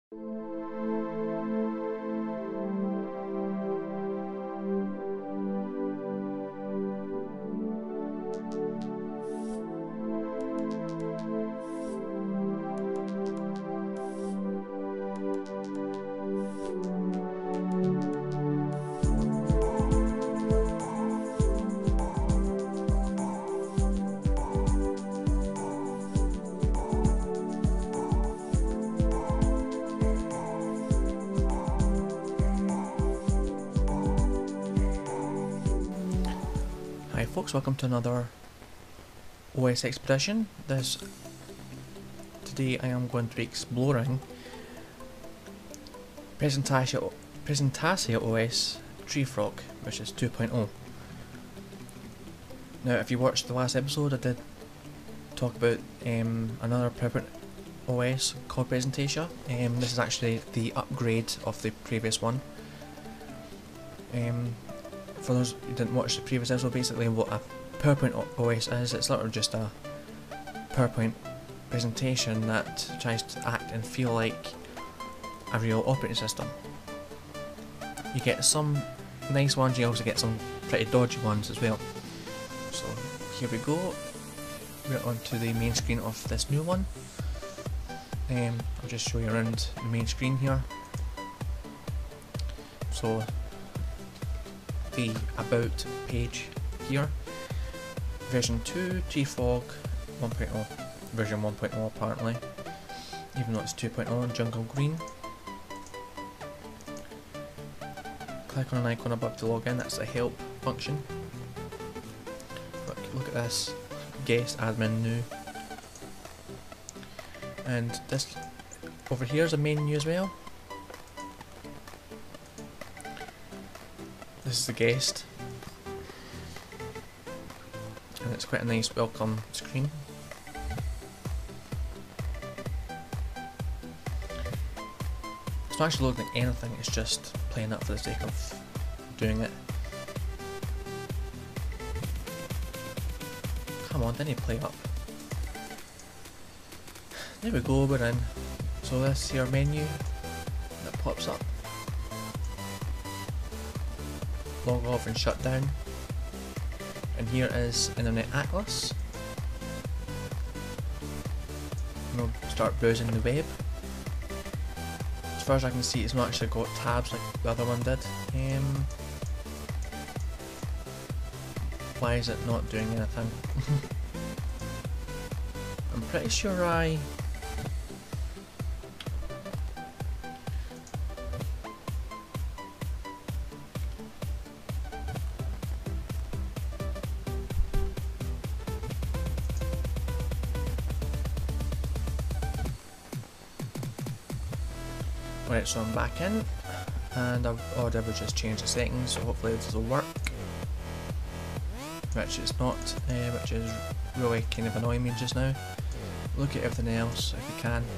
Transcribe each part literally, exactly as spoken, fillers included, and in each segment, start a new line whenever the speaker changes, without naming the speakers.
Hi folks, welcome to another O S expedition. This today I am going to be exploring Presentasia, Presentasia O S Treefrog, which is two point oh. Now if you watched the last episode I did talk about um, another PowerPoint O S called Presentasia. Um, this is actually the upgrade of the previous one. Um, For those who didn't watch the previous episode, basically what a PowerPoint O S is, it's literally just a PowerPoint presentation that tries to act and feel like a real operating system. You get some nice ones, you also get some pretty dodgy ones as well. So here we go, we're onto the main screen of this new one. Um, I'll just show you around the main screen here. So the about page here, version two, Treefrog one point oh, version one point oh apparently, even though it's two point oh in jungle green. Click on an icon above to log in, that's the help function. Look, look at this, guest admin new, and this over here is a menu as well. This is the guest, and it's quite a nice welcome screen. It's not actually loading anything, it's just playing up for the sake of doing it. Come on, didn't you play up? There we go, we're in. So this here menu that pops up. Log off and shut down, and here is Internet Atlas. And we'll start browsing the web. As far as I can see, it's not actually got tabs like the other one did. Um, why is it not doing anything? I'm pretty sure I Right, so I'm back in, and I've already just changed the settings, so hopefully this will work. Which it's not, uh, which is really kind of annoying me just now. Look at everything else if you can.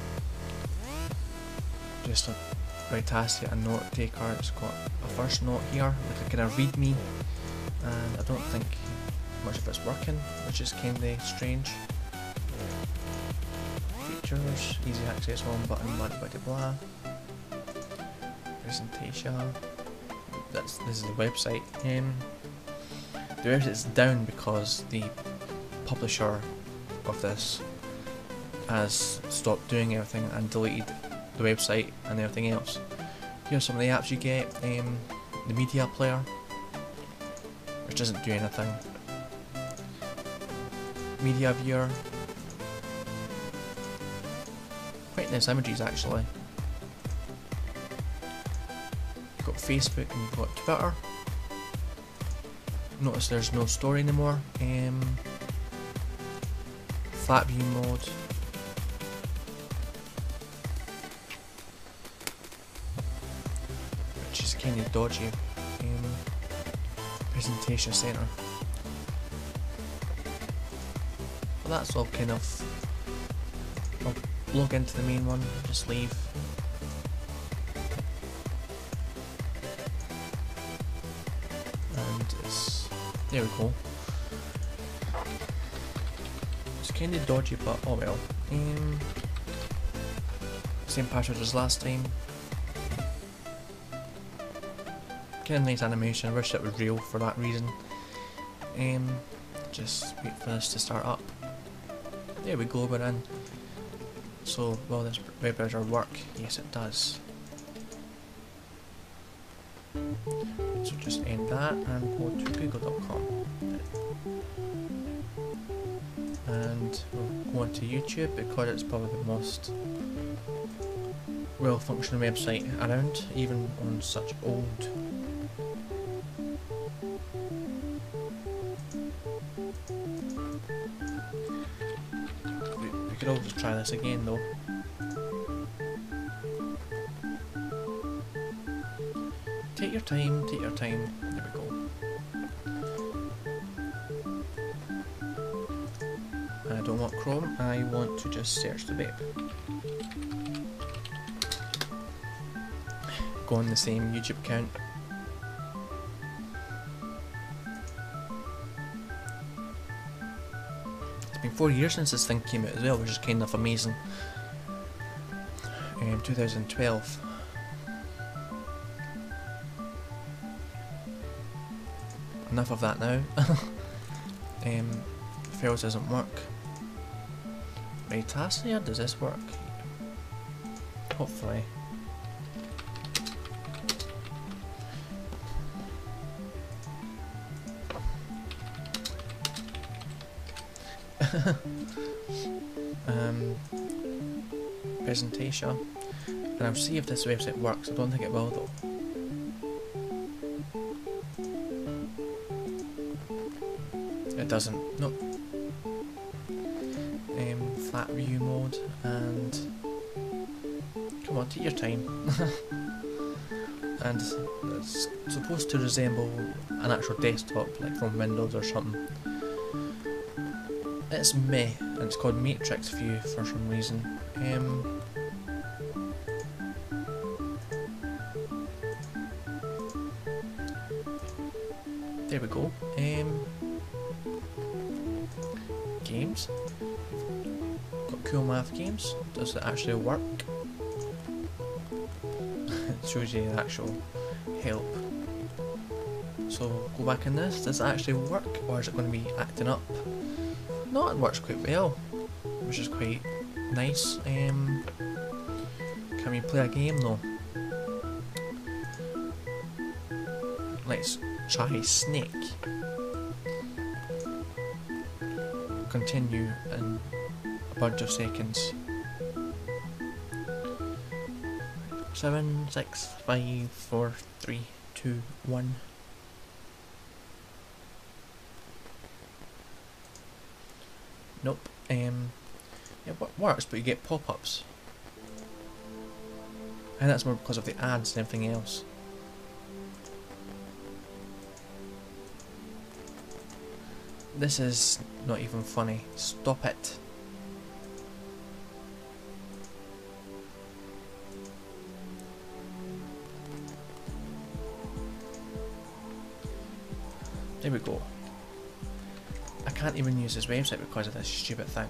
Just a Presentasia, a note taker, it's got a first note here, like a kind of read me, and I don't think much of it's working, which is kind of strange. Features, easy access home button, blah blah blah. Presentasia. That's this is the website. Um, the website's down because the publisher of this has stopped doing everything and deleted the website and everything else. Here's some of the apps you get. Um, the media player, which doesn't do anything. Media viewer. Quite nice images actually. You've got Facebook and you've got Twitter. Notice there's no story anymore. Um, flat view mode. Which is kind of dodgy. Um, presentation center. But that's all kind of. I'll log into the main one, just leave. And it's, there we go. It's kind of dodgy, but oh well. Um, same password as last time. Kind of nice animation, I wish it was real for that reason. Um, just wait for this to start up. There we go, we're in. So, will this web browser work? Yes it does. So just end that and go to google dot com. And we'll go on to YouTube because it's probably the most well functioning website around, even on such old we, we could always try this again though. Take your time, take your time, there we go. I don't want Chrome, I want to just search the web. Go on the same YouTube account. It's been four years since this thing came out as well, which is kind of amazing. Um, two thousand twelve. Enough of that now. um, Fails doesn't work. Presentasia, does this work? Hopefully. um, Presentasia, and I'll see if this website works. I don't think it will though. It doesn't. Nope. Um, flat view mode and come on, take your time. And it's supposed to resemble an actual desktop, like from Windows or something. It's meh, and it's called Matrix View for some reason. Um, there we go. Um, games. Got cool math games. Does it actually work? It shows you the actual help. So go back in this. Does it actually work, or is it going to be acting up? No, it works quite well, which is quite nice. Um, can we play a game though? Let's try Snake. Continue in a bunch of seconds. Seven, six, five, four, three, two, one. Nope. Um, yeah, it works, but you get pop-ups. And that's more because of the ads and everything else. This is not even funny. Stop it. There we go. I can't even use this website because of this stupid thing.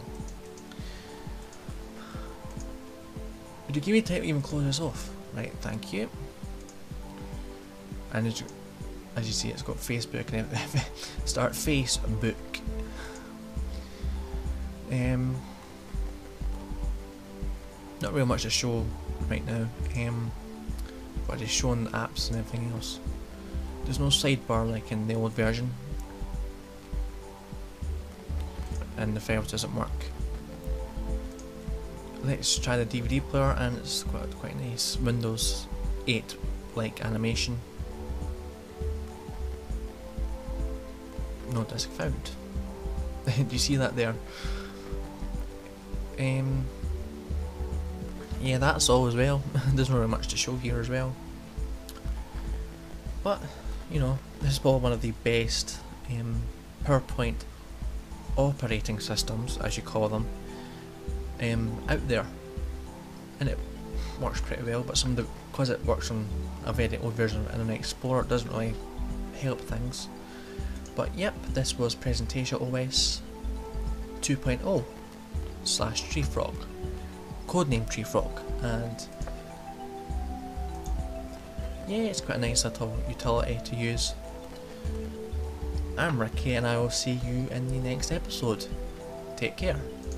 Would you give me time to even close this off? Right, thank you. And as you, as you see, it's got Facebook and everything. Start Facebook. Um, not really much to show right now. Um, but just showing the apps and everything else. There's no sidebar like in the old version. And the files doesn't work. Let's try the D V D player, and it's quite quite nice. Windows eight like animation. No disk found. Do you see that there? Um. Yeah, that's all as well. There's not really much to show here as well. But you know, this is probably one of the best um, PowerPoint operating systems, as you call them, um, out there, and it works pretty well. But some of the, because it works on a very old version of Internet Explorer, it doesn't really help things. But yep, this was Presentasia O S two point oh slash Treefrog, codename Treefrog. and yeah, it's quite a nice little utility to use. I'm Ricky, and I will see you in the next episode. Take care.